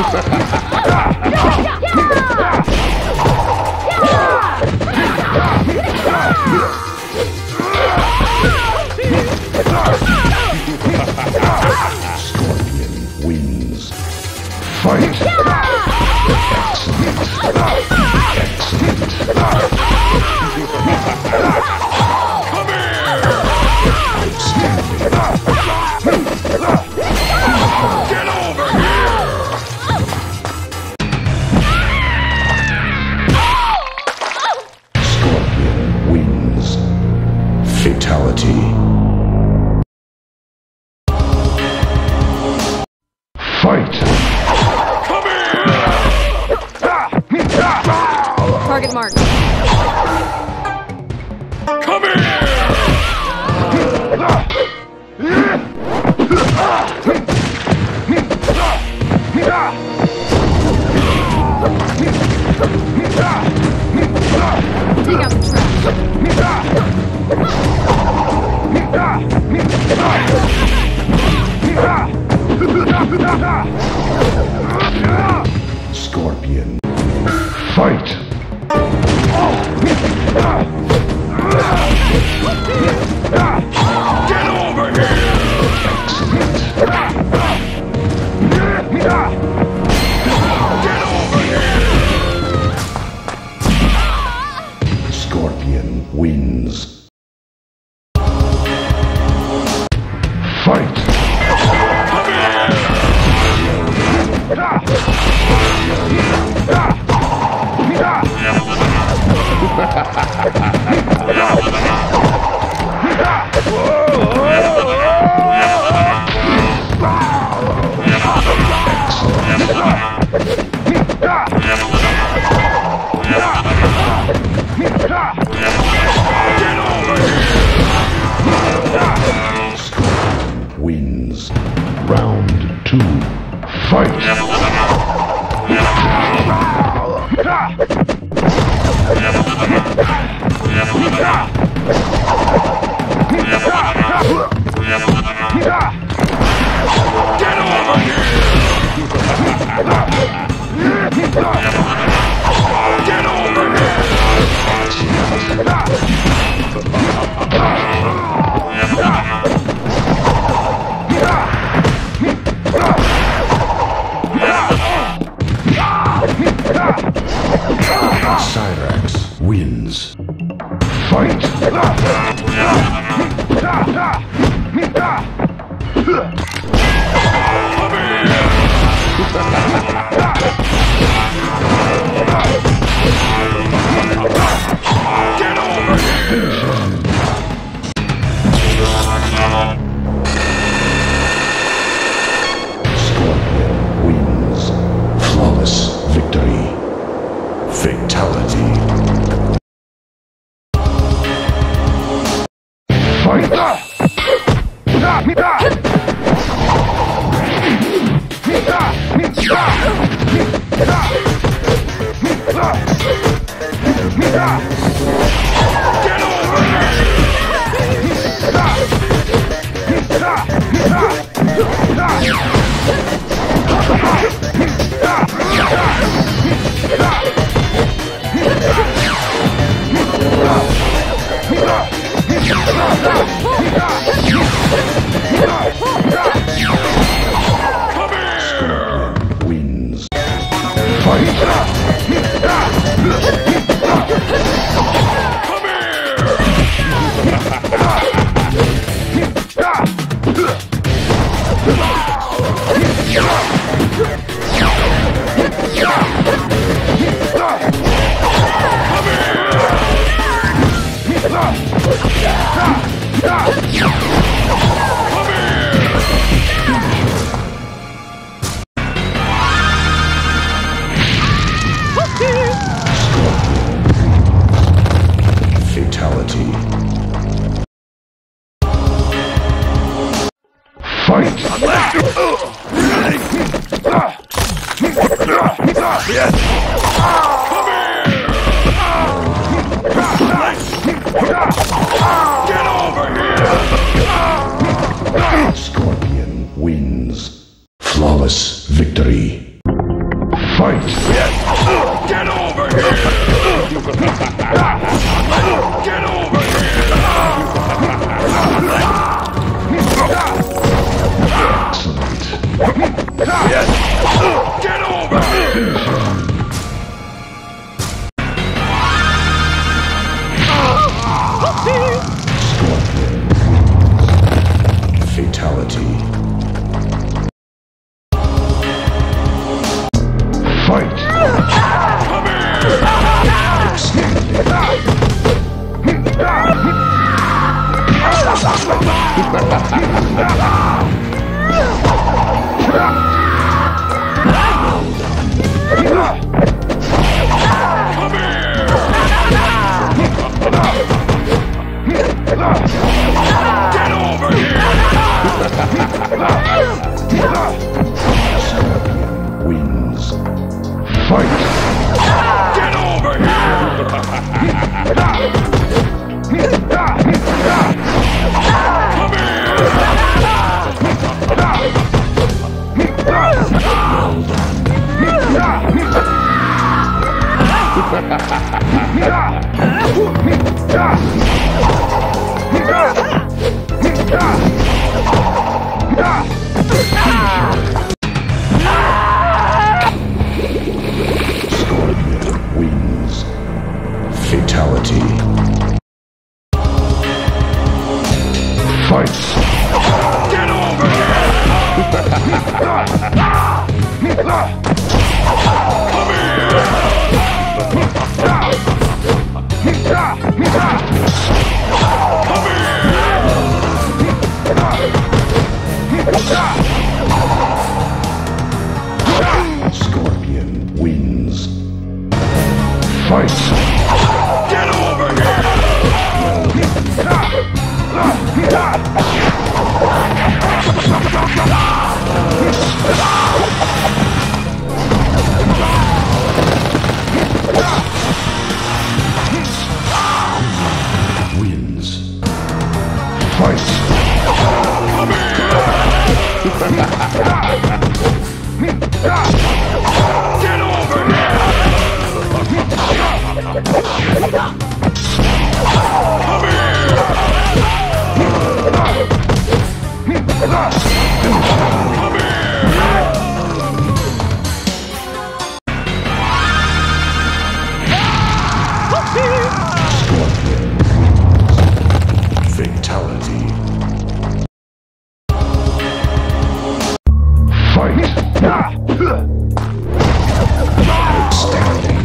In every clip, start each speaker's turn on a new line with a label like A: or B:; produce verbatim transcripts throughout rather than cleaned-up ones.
A: Scorpion wins. Fight! Excellent. Excellent. Come here! Outstanding. Get over here! Scorpion wins. Fatality. Fight! Come here!
B: Target marked.
A: Come here!
B: Take out the
A: Scorpion. Fight! Get over here! Excellent. Get over here! Scorpion wins. Fight! Come here! Wins. Round two. Fight! Get over here! Get over Cyrax wins. Fight! Get over here! Scorpion wins. Flawless victory. Fatality. Fight! Get over Scorpion wins. Fight! Fatality. Fight! Unless you... Yes! Get over here! Scorpion wins. Flawless victory. Fight! Come Get over here! Wins. Fight! Get over here! Come here! Scorpion wins. Fatality. Fight! Get over here! Come here! Scorpion wins. Fight! Get over here! Wins. Fight! Come here! Get over here! Come here! Come here! Scorpion. Fatality. Fight! Outstanding.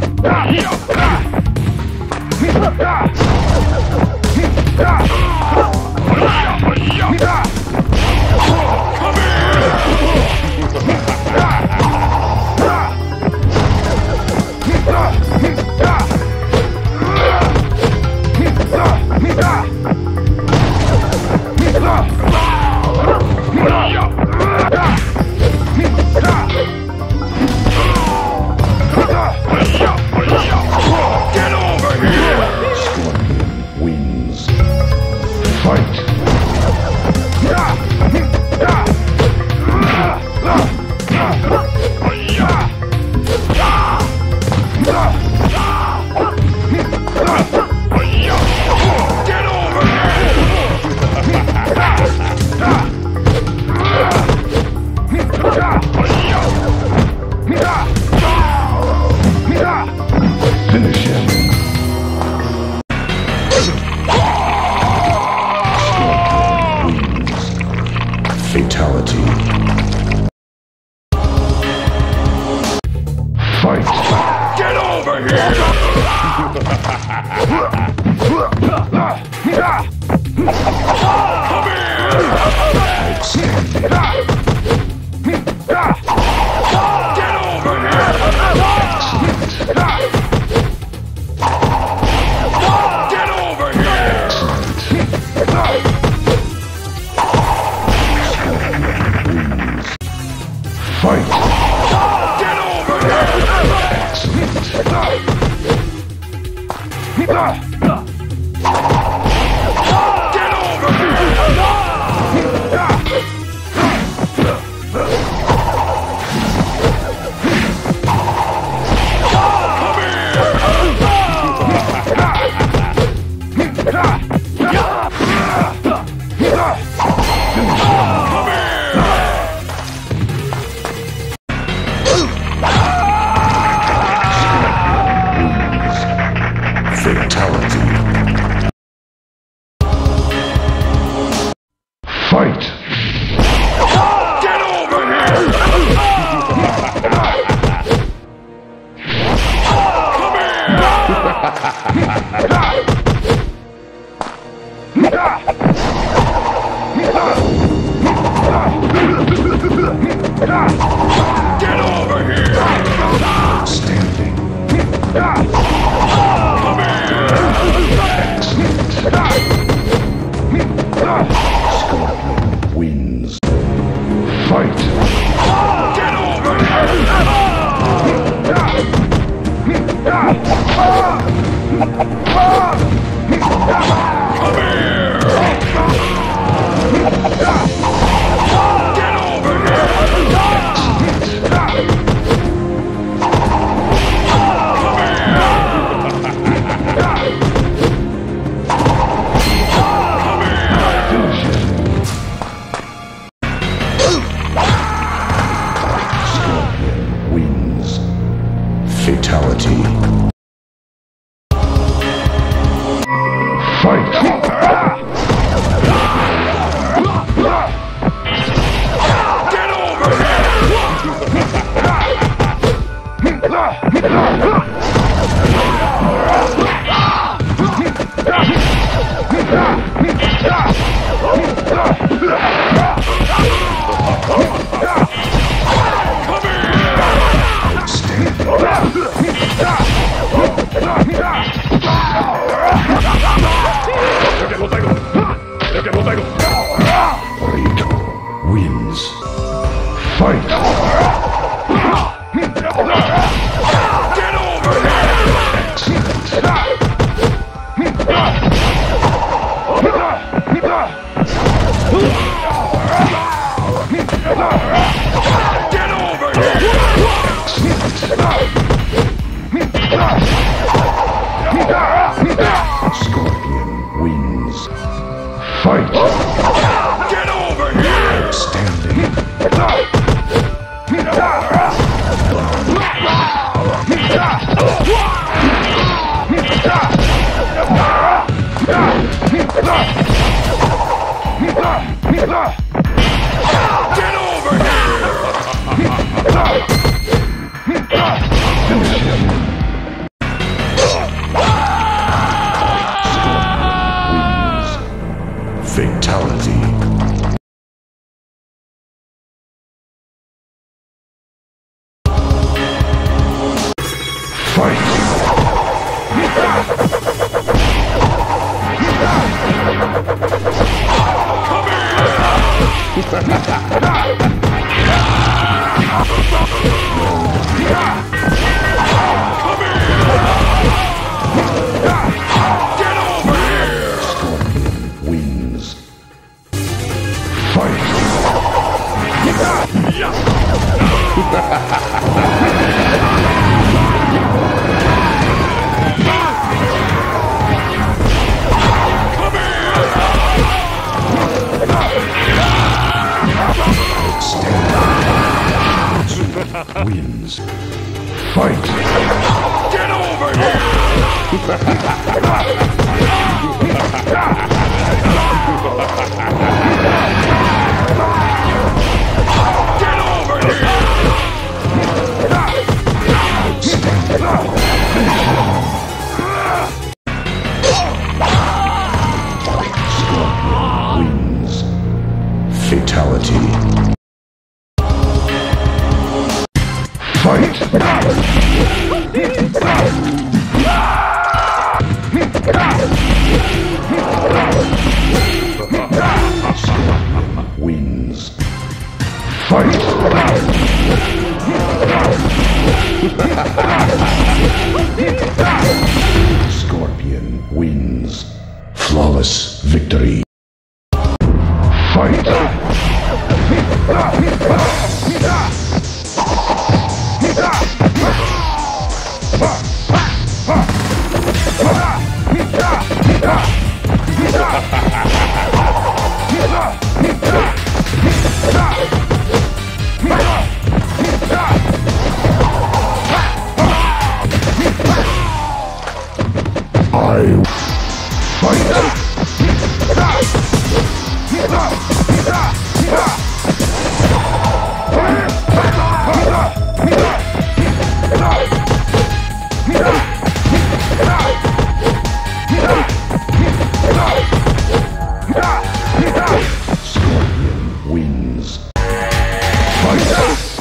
A: Get over here! Scorpion wins. Fight! Get over Finish him. Scorpion wins. Fatality. Fight! Get over here! Come here! Outstanding. Get over here! Excellent. Get over here! Excellent. Fight! Get over here! Excellent. Get over here! Fatality. Get over here!
B: Standing.
A: Come
B: Scorpion wins. Fight!
A: Get over here! Come here! Get over
B: Scorpion wins. Fatality. Fight!
A: Get over
B: Rito wins. Fight!
A: Get over Get over
B: Scorpion wins. Fight!
A: Get over here!
B: Standing.
A: Get over
B: Wins. Fatality. Fight! Scorpion wins. Fight! Wins. Fight!
A: Get over here! Get over here!
B: Scorpion wins. Fatality. Fight! Scorpion wins. Fight! Scorpion wins. Flawless victory. Fight! I fight! Fight!